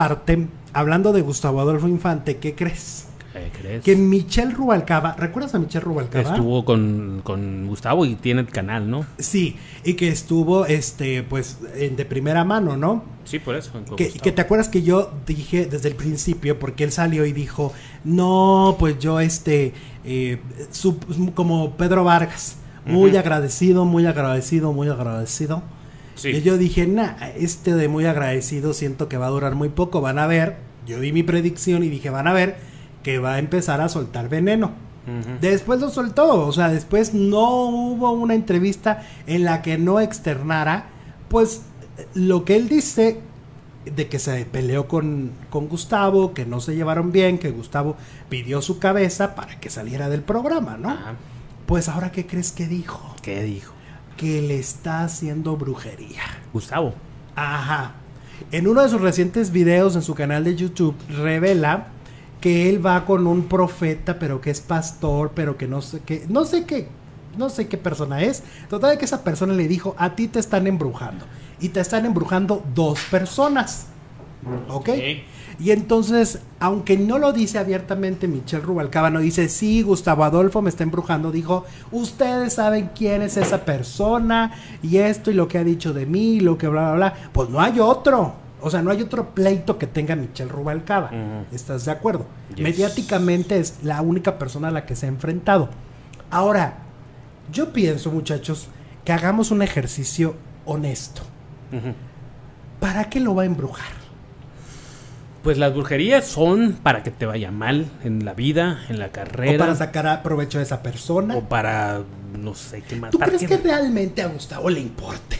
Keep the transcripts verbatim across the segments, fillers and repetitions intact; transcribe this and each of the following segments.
Parte, hablando de Gustavo Adolfo Infante, ¿qué crees? ¿Qué crees? Que Michelle Rubalcaba, ¿recuerdas a Michelle Rubalcaba? Estuvo con, con Gustavo y tiene el canal, ¿no? Sí, y que estuvo, este, pues, en de primera mano, ¿no? Sí, por eso. Que, que te acuerdas que yo dije desde el principio, porque él salió y dijo, no, pues yo, este, eh, su, como Pedro Vargas, muy uh-huh. agradecido, muy agradecido, muy agradecido. Sí. Y yo dije, nah, este de muy agradecido siento que va a durar muy poco, van a ver, yo di mi predicción y dije, van a ver que va a empezar a soltar veneno. Uh-huh. Después lo soltó, o sea, después no hubo una entrevista en la que no externara, pues, lo que él dice de que se peleó con, con Gustavo, que no se llevaron bien, que Gustavo pidió su cabeza para que saliera del programa, ¿no? Ajá. Pues ahora, ¿qué crees que dijo? ¿Qué dijo? Que le está haciendo brujería. Gustavo. Ajá. En uno de sus recientes videos en su canal de YouTube revela que él va con un profeta, pero que es pastor, pero que no sé qué, no sé qué, no sé qué persona es. Total de que esa persona le dijo, a ti te están embrujando. Y te están embrujando dos personas. ¿Ok? okay. Y entonces, aunque no lo dice abiertamente Michelle Rubalcaba, no dice, sí, Gustavo Adolfo me está embrujando, dijo, ustedes saben quién es esa persona, y esto, y lo que ha dicho de mí, y lo que bla, bla, bla. Pues no hay otro. O sea, no hay otro pleito que tenga Michelle Rubalcaba. Uh-huh. ¿Estás de acuerdo? Yes. Mediáticamente es la única persona a la que se ha enfrentado. Ahora, yo pienso, muchachos, que hagamos un ejercicio honesto. Uh-huh. ¿Para qué lo va a embrujar? Pues las brujerías son para que te vaya mal en la vida, en la carrera. O para sacar provecho de esa persona. O para, no sé, qué más. ¿Tú crees que... que realmente a Gustavo le importe?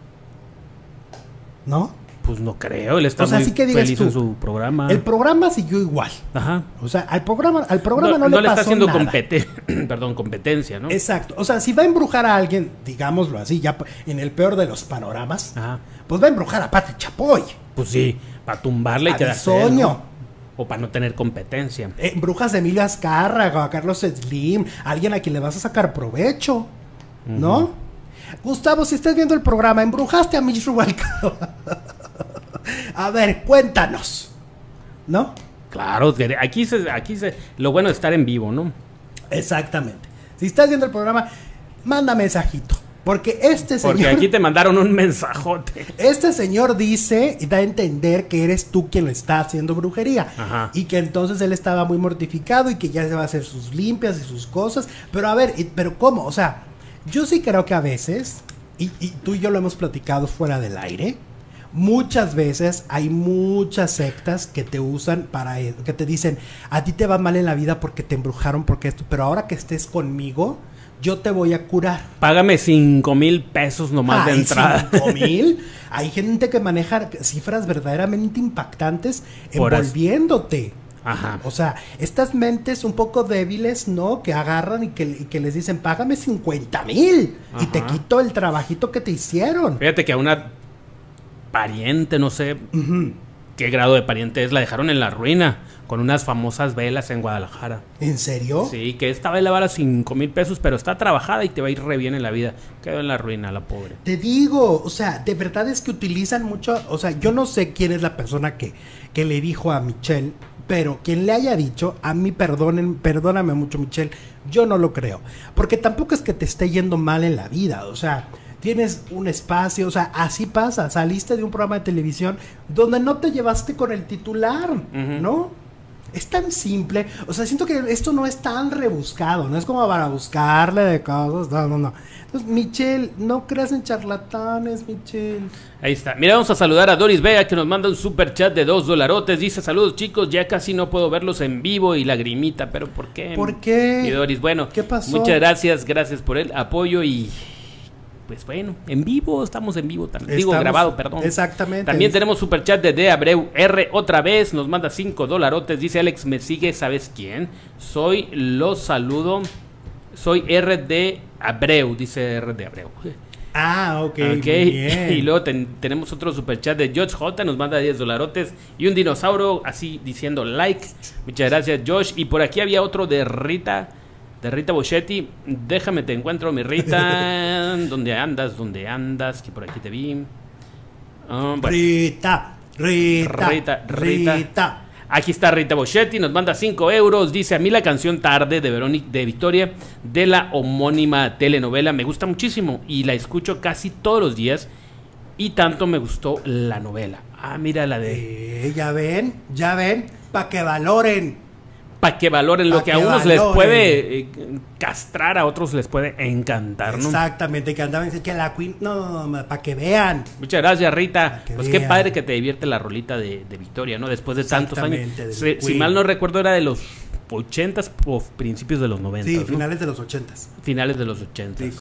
¿No? Pues no creo, él está o sea, muy sí que feliz tú, en su programa. El programa siguió igual. Ajá. O sea, al programa, al programa no, no, no le, le pasó está haciendo nada. Competen- perdón, competencia, ¿no? Exacto. O sea, si va a embrujar a alguien, digámoslo así, ya en el peor de los panoramas, Ajá. pues va a embrujar a Pati Chapoy. Pues sí, para tumbarle y a quedarse Bisoño. ¿no? O para no tener competencia. Eh, embrujas a Emilio Azcárraga, a Carlos Slim, a alguien a quien le vas a sacar provecho, uh-huh. ¿no? Gustavo, si estás viendo el programa, embrujaste a Michelle Rubalcaba. A ver, cuéntanos, ¿no? Claro, aquí se, aquí se, lo bueno es estar en vivo, ¿no? Exactamente. Si estás viendo el programa, manda mensajito, porque este señor... Porque aquí te mandaron un mensajote. Este señor dice y da a entender que eres tú quien lo está haciendo brujería. Ajá. Y que entonces él estaba muy mortificado y que ya se va a hacer sus limpias y sus cosas. Pero a ver, ¿pero cómo? O sea, yo sí creo que a veces, y, y tú y yo lo hemos platicado fuera del aire... Muchas veces hay muchas sectas que te usan para eso, que te dicen, a ti te va mal en la vida porque te embrujaron, porque esto, pero ahora que estés conmigo, yo te voy a curar. Págame cinco mil pesos nomás Ay, de entrada. ¿Cinco mil? Hay gente que maneja cifras verdaderamente impactantes envolviéndote. Ajá. O sea, estas mentes un poco débiles, ¿no? Que agarran y que, y que les dicen, págame cincuenta mil y te quito el trabajito que te hicieron. Fíjate que a una... pariente, no sé uh-huh. qué grado de pariente es, la dejaron en la ruina con unas famosas velas en Guadalajara. ¿En serio? Sí, que esta vela vale cinco mil pesos, pero está trabajada y te va a ir re bien en la vida. Quedó en la ruina la pobre. Te digo, o sea, de verdad es que utilizan mucho, o sea, yo no sé quién es la persona que, que le dijo a Michelle, pero quien le haya dicho, a mí perdonen, perdóname mucho Michelle, yo no lo creo, porque tampoco es que te esté yendo mal en la vida, o sea... Tienes un espacio, o sea, así pasa. Saliste de un programa de televisión donde no te llevaste con el titular, uh-huh. ¿no? Es tan simple. O sea, siento que esto no es tan rebuscado. No es como para buscarle de cosas. No, no, no. Entonces, Michelle, no creas en charlatanes, Michelle. Ahí está. Mira, vamos a saludar a Doris Vega, que nos manda un super chat de dos dolarotes. Dice, saludos chicos, ya casi no puedo verlos en vivo y lagrimita. ¿Pero por qué? ¿Por qué? Y Doris, bueno. ¿Qué pasó? Muchas gracias, gracias por el apoyo y... Pues bueno, en vivo, estamos en vivo también. Digo, grabado, perdón. Exactamente. También tenemos superchat de D. Abreu R. Otra vez, nos manda cinco dolarotes. Dice Alex, me sigue, ¿sabes quién? Soy, los saludo. Soy R D Abreu, dice R D Abreu. Ah, ok. okay. Bien. Y luego ten, tenemos otro superchat de Josh J. Nos manda diez dolarotes. Y un dinosaurio así diciendo like. Muchas gracias, Josh. Y por aquí había otro de Rita. De Rita Boschetti, déjame te encuentro, mi Rita. ¿Dónde andas? ¿Dónde andas? Que por aquí te vi. Uh, bueno. Rita, Rita, Rita, Rita. Rita. Aquí está Rita Boschetti, nos manda cinco euros. Dice: a mí la canción Tarde de Verónica de Victoria, de la homónima telenovela, me gusta muchísimo y la escucho casi todos los días. Y tanto me gustó la novela. Ah, mira la de... Eh, ya ven, ya ven, para que valoren. Para que valoren Pa lo que, que a unos valoren. les puede eh, castrar, a otros les puede encantar, ¿no? Exactamente, que andaban diciendo que la Queen, no, para que vean. Muchas gracias, Rita. que Pues qué vean. padre que te divierte la rolita de, de Victoria, ¿no? Después de tantos años. Exactamente, de Se- si Queen. mal no recuerdo, era de los ochentas o principios de los noventas. Sí, ¿no? finales de los ochentas. Finales de los ochentas. Sí,